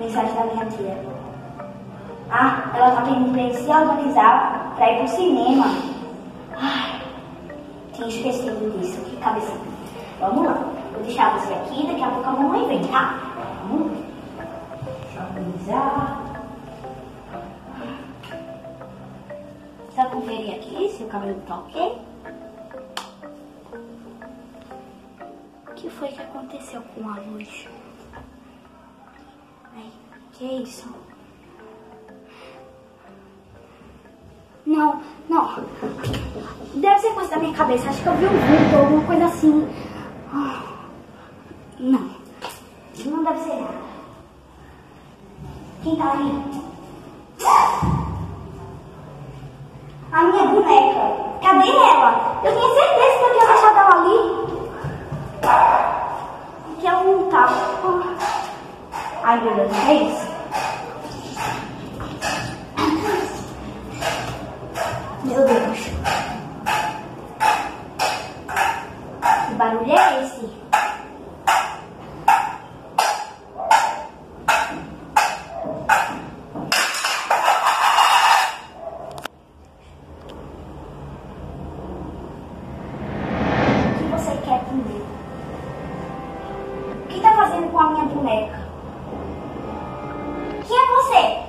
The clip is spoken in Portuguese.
mensagem da minha tia. Ah, ela tá pedindo pra gente se organizar pra ir pro cinema. Ai, tinha esquecido disso. Que cabeça. Vamos lá. Vou deixar você aqui, daqui a pouco a mamãe vem, tá? Vamos lá. Deixa eu organizar. Só conferir aqui se o cabelo tá ok. O que foi que aconteceu com a luz? Ai, que é isso? Não, não. Deve ser coisa da minha cabeça. Acho que eu vi um vulto ou alguma coisa assim. Não. Não deve ser nada. Quem tá aí? A minha boneca. Cadê ela? Eu tinha certeza que eu tinha deixado ela ali. Que ela não tá. Ai, meu Deus, é isso? Meu Deus. Que barulho é esse? O que você quer comigo? O que tá fazendo com a minha boneca? Quem é você?